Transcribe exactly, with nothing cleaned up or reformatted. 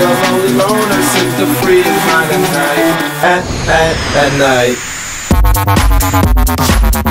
a lonely loner, set to free his mind at night, at, at, at night.